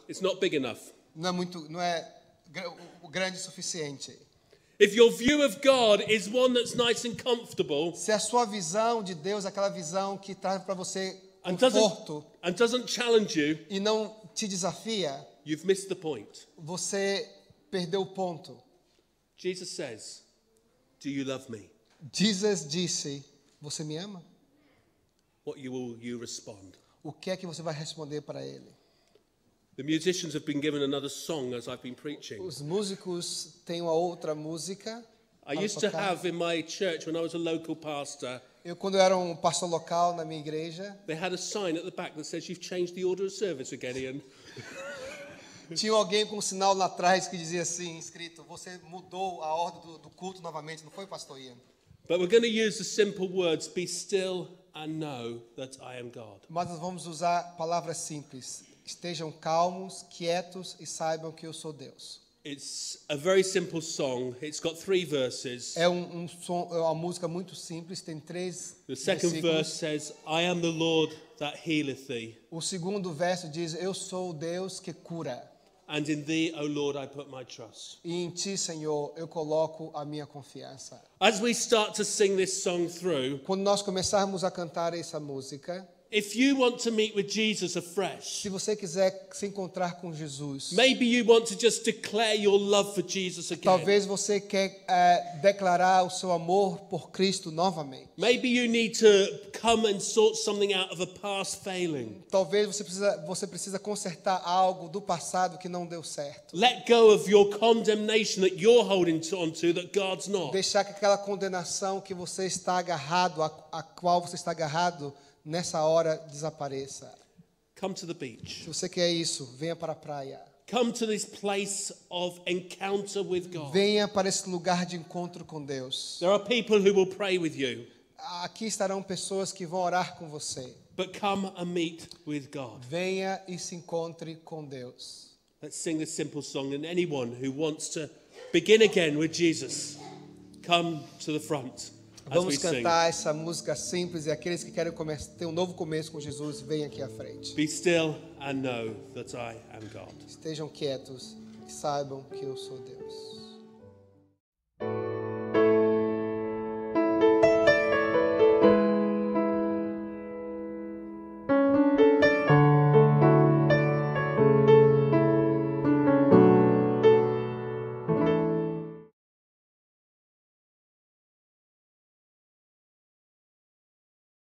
It's not big enough. Não é grande o suficiente. If your view of God is one that's nice and comfortable Se a sua visão de Deus é aquela visão que traz para você and conforto doesn't challenge you, e não te desafia, you've missed the point. você perdeu o ponto. Jesus says, "Do you love me?" Jesus disse, você me ama? What will you respond? O que é que você vai responder para ele? The musicians have been given another song as I've been preaching. Os músicos têm uma outra música. I used to have in my church when I was a local pastor, Quando eu era um pastor local na minha igreja, they had a sign at the back that says you've changed the order of service again, Ian. tinha alguém com um sinal lá atrás que dizia assim, escrito, você mudou a ordem do culto novamente, não foi, pastor Ian? But we're going to use the simple words, be still and know that I am God. Mas nós vamos usar palavras simples. Estejam calmos, quietos e saibam que eu sou Deus. It's a very simple song. It's got 3 verses. É uma música muito simples, tem 3 The second versículos. verse says, I am the Lord that healeth thee, O segundo verso diz, eu sou o Deus que cura. and in thee, O Lord, I put my trust. E em ti, Senhor, eu coloco a minha confiança. As we start to sing this song through, Quando nós começarmos a cantar essa música, if you want to meet with Jesus afresh, se você quiser se encontrar com Jesus, maybe you want to just declare your love for Jesus again. talvez você quer declarar o seu amor por Cristo novamente. Maybe you need to come and sort something out of a past failing. Talvez você precisa consertar algo do passado que não deu certo. Let go of your condemnation that you're holding on to that God's not. Deixar que aquela condenação que você está agarrado, a qual você está agarrado, nessa hora desapareça. Come to the beach. Se você quer isso, venha para a praia. Come to this place of encounter with God. Venha para esse lugar de encontro com Deus. There are people who will pray with you, Aqui estarão pessoas que vão orar com você. but come and meet with God. Venha e se encontre com Deus. Let's sing this simple song, and anyone who wants to begin again with Jesus, come to the front as we Vamos sing. cantar essa música simples e aqueles que querem ter um novo começo com Jesus, venham aqui à frente. Be still and know that I am God. Estejam quietos e saibam que eu sou Deus.